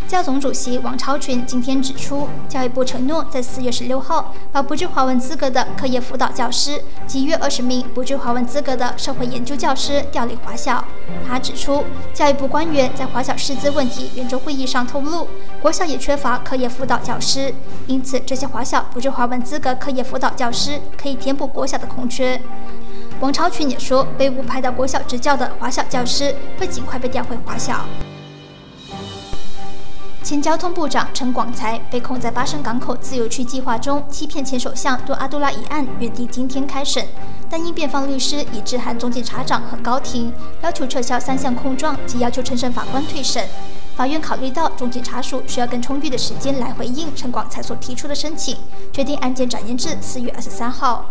教总主席王超群今天指出，教育部承诺在4月16号把不具华文资格的课业辅导教师及约20名不具华文资格的社会研究教师调离华小。他指出，教育部官员在华小师资问题圆桌会议上透露，国小也缺乏课业辅导教师，因此这些华小不具华文资格课业辅导教师可以填补国小的空缺。王超群也说，被误派到国小执教的华小教师会尽快被调回华小。前交通部长陈广才被控在巴生港口自由区计划中欺骗前首相杜阿杜拉一案，原定今天开审，但因辩方律师已致函总检察长和高庭，要求撤销3项控状及要求承审法官退审。法院考虑到总检察署需要更充裕的时间来回应陈广才所提出的申请，决定案件展延至4月23号。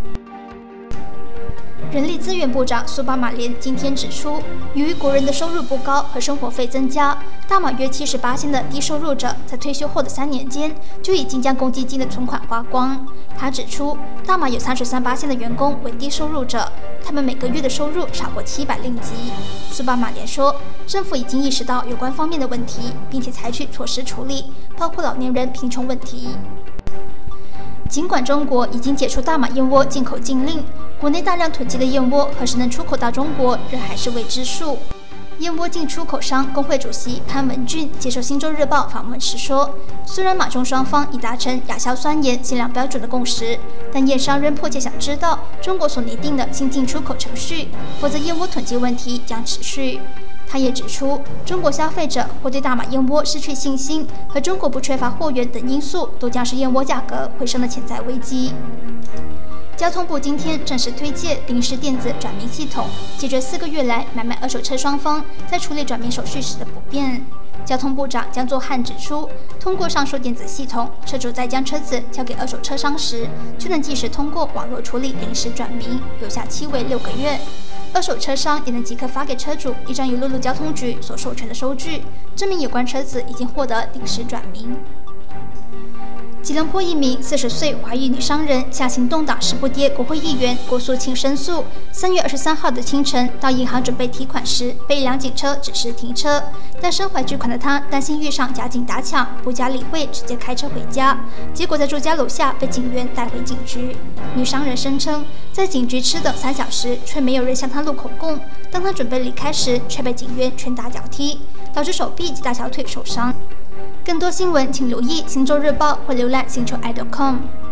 人力资源部长苏巴马连今天指出，由于国人的收入不高和生活费增加，大马约78%的低收入者在退休后的3年间就已经将公积金的存款花光。他指出，大马有33%的员工为低收入者，他们每个月的收入少过700令吉。苏巴马连说，政府已经意识到有关方面的问题，并且采取措施处理，包括老年人贫穷问题。尽管中国已经解除大马燕窝进口禁令，国内大量囤积的燕窝何时能出口到中国，仍还是未知数。燕窝进出口商工会主席潘文俊接受《新洲日报》访问时说，虽然马中双方已达成亚硝酸盐限量标准的共识，但燕商仍迫切想知道中国所拟定的新进出口程序，否则燕窝囤积问题将持续。他也指出，中国消费者或对大马燕窝失去信心，和中国不缺乏货源等因素，都将是燕窝价格回升的潜在危机。交通部今天正式推介临时电子转名系统，解决4个月来买卖二手车双方在处理转名手续时的不便。交通部长江作汉指出，通过上述电子系统，车主在将车子交给二手车商时，就能即时通过网络处理临时转名，有效期为6个月。二手车商也能即刻发给车主一张由陆路交通局所授权的收据，证明有关车子已经获得临时转名。吉隆坡一名40岁华裔女商人向行动党时不跌国会议员郭素清申诉，3月23号的清晨到银行准备提款时，被一辆警车指示停车，但身怀巨款的她担心遇上假警打抢，不加理会，直接开车回家，结果在住家楼下被警员带回警局。女商人声称，在警局吃等3小时，却没有人向她录口供，当她准备离开时，却被警员拳打脚踢，导致手臂及大小腿受伤。更多新闻请留意《新洲日报》或浏览新洲爱.com。